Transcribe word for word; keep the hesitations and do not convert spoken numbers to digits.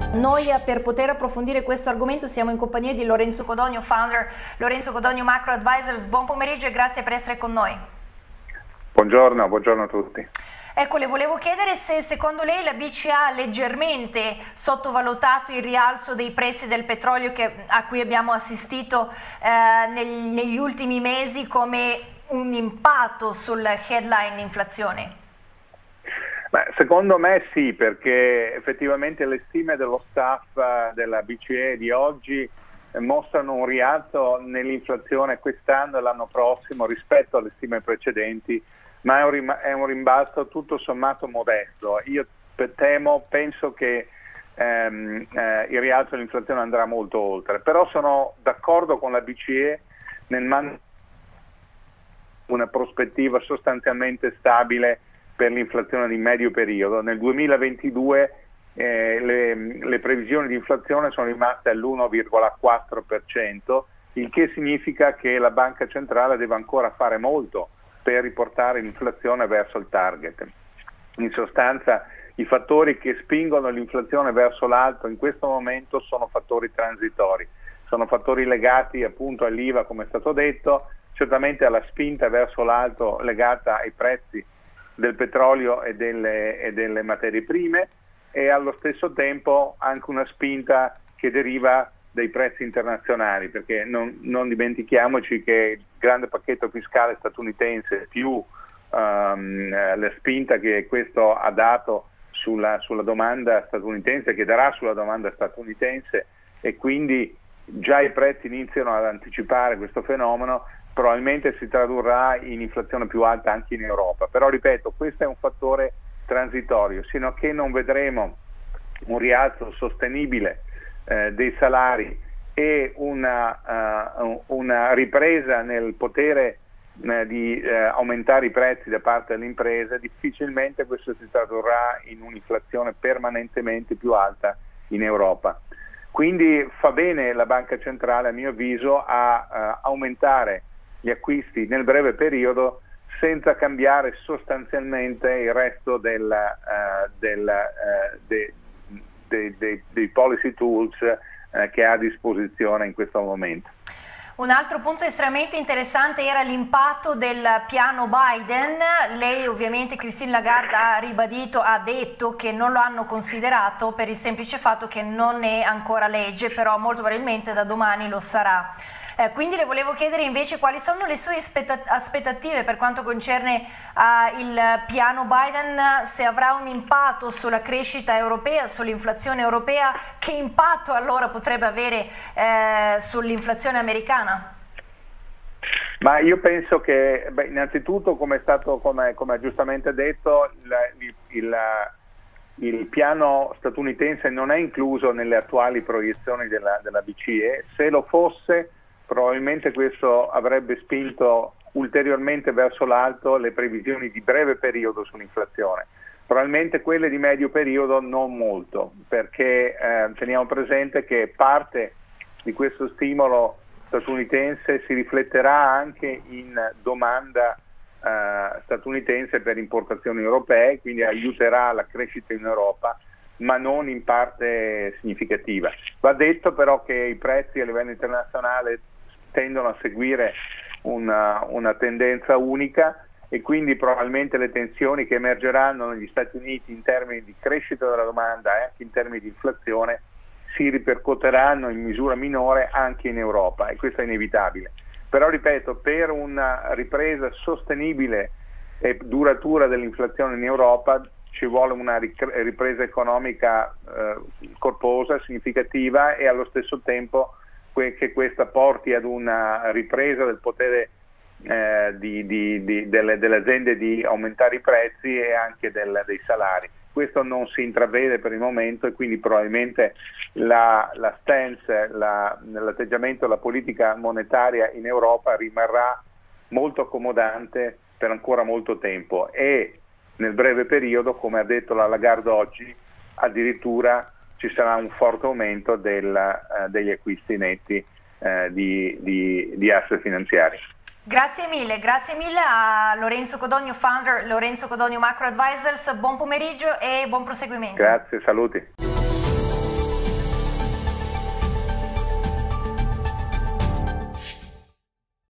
Noi per poter approfondire questo argomento siamo in compagnia di Lorenzo Codogno, founder Lorenzo Codogno Macro Advisors. Buon pomeriggio e grazie per essere con noi. Buongiorno, buongiorno a tutti. Ecco, le volevo chiedere se secondo lei la B C E ha leggermente sottovalutato il rialzo dei prezzi del petrolio che, a cui abbiamo assistito eh, nel, negli ultimi mesi come un impatto sul headline inflazione. Beh, secondo me sì, perché effettivamente le stime dello staff della B C E di oggi mostrano un rialzo nell'inflazione quest'anno e l'anno prossimo rispetto alle stime precedenti, ma è un rimbalzo tutto sommato modesto. Io temo, penso che ehm, eh, il rialzo dell'inflazione andrà molto oltre, però sono d'accordo con la B C E nel mantenere una prospettiva sostanzialmente stabile per l'inflazione di medio periodo. Nel duemilaventidue eh, le, le previsioni di inflazione sono rimaste all'uno virgola quattro per cento, il che significa che la Banca Centrale deve ancora fare molto per riportare l'inflazione verso il target. In sostanza i fattori che spingono l'inflazione verso l'alto in questo momento sono fattori transitori, sono fattori legati appunto all'I V A, come è stato detto, certamente alla spinta verso l'alto legata ai prezzi del petrolio e delle, e delle materie prime, e allo stesso tempo anche una spinta che deriva dai prezzi internazionali, perché non, non dimentichiamoci che il grande pacchetto fiscale statunitense più um, la spinta che questo ha dato sulla, sulla domanda statunitense, che darà sulla domanda statunitense, e quindi già i prezzi iniziano ad anticipare questo fenomeno, probabilmente si tradurrà in inflazione più alta anche in Europa. Però ripeto, questo è un fattore transitorio, sino a che non vedremo un rialzo sostenibile eh, dei salari e una, uh, una ripresa nel potere uh, di uh, aumentare i prezzi da parte delle imprese, difficilmente questo si tradurrà in un'inflazione permanentemente più alta in Europa. Quindi fa bene la Banca Centrale, a mio avviso, a uh, aumentare gli acquisti nel breve periodo senza cambiare sostanzialmente il resto del, uh, del, uh, de, de, de, dei policy tools uh, che ha a disposizione in questo momento. Un altro punto estremamente interessante era l'impatto del piano Biden. Lei ovviamente, Christine Lagarde, ha ribadito, ha detto che non lo hanno considerato per il semplice fatto che non è ancora legge, però molto probabilmente da domani lo sarà. Eh, quindi le volevo chiedere invece quali sono le sue aspettative per quanto concerne uh, il piano Biden, se avrà un impatto sulla crescita europea, sull'inflazione europea, che impatto allora potrebbe avere eh, sull'inflazione americana? Ma io penso che, beh, innanzitutto, come è stato, come, come ha giustamente detto, il, il, il, il piano statunitense non è incluso nelle attuali proiezioni della, della B C E. Se lo fosse, probabilmente questo avrebbe spinto ulteriormente verso l'alto le previsioni di breve periodo sull'inflazione. Probabilmente quelle di medio periodo non molto, perché eh, teniamo presente che parte di questo stimolo statunitense si rifletterà anche in domanda eh, statunitense per importazioni europee, quindi aiuterà la crescita in Europa, ma non in parte significativa. Va detto però che i prezzi a livello internazionale tendono a seguire una, una tendenza unica, e quindi probabilmente le tensioni che emergeranno negli Stati Uniti in termini di crescita della domanda e anche in termini di inflazione si ripercuoteranno in misura minore anche in Europa, e questo è inevitabile. Però ripeto, per una ripresa sostenibile e duratura dell'inflazione in Europa ci vuole una ripresa economica eh, corposa, significativa, e allo stesso tempo che questa porti ad una ripresa del potere eh, di, di, di, delle, delle aziende di aumentare i prezzi e anche del, dei salari. Questo non si intravede per il momento, e quindi probabilmente la, la stance, la, l'atteggiamento, la politica monetaria in Europa rimarrà molto accomodante per ancora molto tempo, e nel breve periodo, come ha detto la Lagarde oggi, addirittura ci sarà un forte aumento del, uh, degli acquisti netti uh, di, di, di asset finanziari. Grazie mille, grazie mille a Lorenzo Codogno, founder Lorenzo Codogno Macro Advisors. Buon pomeriggio e buon proseguimento. Grazie, saluti.